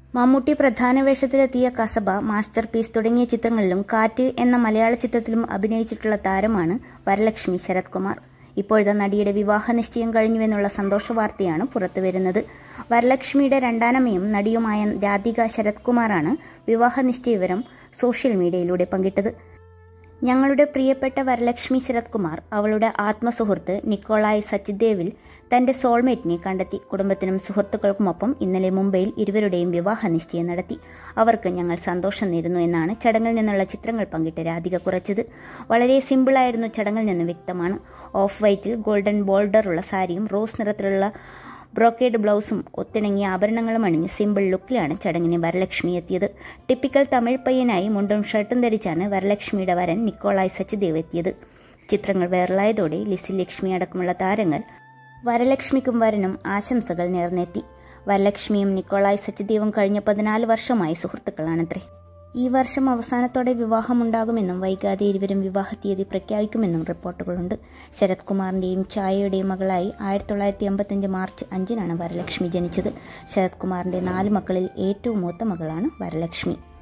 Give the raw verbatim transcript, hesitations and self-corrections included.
മമ്മൂട്ടി പ്രധാന വേഷത്തിലെത്തിയ Kasaba, master piece തുടങ്ങിയ ചിത്രങ്ങളിലും കാറ്റ് എന്ന മലയാള ചിത്രത്തിലും അഭിനയിച്ചിട്ടുള്ള താരമാണ് വരലക്ഷ്മി ശരത് കുമാർ. ഇപ്പോഴത്തെ നടിയുടെ വിവാഹ നിശ്ചയം കഴിഞ്ഞുവെന്നുള്ള സന്തോഷ വാർത്തയാണ് പുറത്തുവരുന്നത്. വരലക്ഷ്മിയുടെ രണ്ടാനമ്മയും നടിയുമായ രാധിക ശരത് കുമാറാണ് വിവാഹ നിശ്ചയ വിവരം സോഷ്യൽ മീഡിയയിലൂടെ പങ്കിട്ടത്. ഞങ്ങളുടെ പ്രിയപ്പെട്ട വരലക്ഷ്മി ശരത് കുമാർ അവളുടെ ആത്മസുഹൃത്ത് നിക്കോളായ് സച്ദേവിൽ തന്റെ സോൾമേറ്റിനെ കണ്ടെത്തി. കുടുംബത്തിനും സുഹൃത്തുക്കൾക്കുമൊപ്പം ഇന്നലെ മുംബൈയിൽ ഇരുവരുടെയും വിവാഹ നിശ്ചയം നടത്തി. അവർക്ക് ഞങ്ങൾ സന്തോഷം നേരുന്നു എന്നാണ് ചടങ്ങിൽ നിന്നുള്ള ചിത്രങ്ങൾ പങ്കിട്ട് രാധിക കുറിച്ചത്. വളരെ സിമ്പിളായിരുന്നു ചടങ്ങിൽ നിന്ന് വ്യക്തമാണ്. ഓഫ് വൈറ്റിൽ ഗോൾഡൻ ബോൾഡറുള്ള സാരിയും റോസ് നിറത്തിലുള്ള ബ്രോക്കേഡ് ബ്ലൗസും ഒത്തിണങ്ങിയ ആഭരണങ്ങളും അണിഞ്ഞ് സിമ്പിൾ ലുക്കിലാണ് ചടങ്ങിന് വരലക്ഷ്മി എത്തിയത്. ടിപ്പിക്കൽ തമിഴ് പയ്യനായി മുണ്ടും ഷർട്ടും ധരിച്ചാണ് വരലക്ഷ്മിയുടെ വരൻ നിക്കോളായ് സച്ദേവ് എത്തിയത്. ചിത്രങ്ങൾ വൈറലായതോടെ ലിസി ലക്ഷ്മി അടക്കമുള്ള താരങ്ങൾ വരലക്ഷ്മിക്കും വരനും ആശംസകൾ നേർന്നെത്തി. വരലക്ഷ്മിയും നിക്കോളായ് സച്ദേവും കഴിഞ്ഞ പതിനാല് വർഷമായി സുഹൃത്തുക്കളാണത്രേ. ഈ വർഷം അവസാനത്തോടെ വിവാഹമുണ്ടാകുമെന്നും വൈകാതെ ഇരുവരും വിവാഹ തീയതി പ്രഖ്യാപിക്കുമെന്നും റിപ്പോർട്ടുകളുണ്ട്. ശരത് കുമാറിന്റെയും ഛായയുടെയും മകളായി ആയിരത്തി തൊള്ളായിരത്തി എൺപത്തിയഞ്ച് മാർച്ച് അഞ്ചിനാണ് വരലക്ഷ്മി ജനിച്ചത്. ശരത് കുമാറിന്റെ നാല് മക്കളിൽ ഏറ്റവും മൂത്ത മകളാണ് വരലക്ഷ്മി.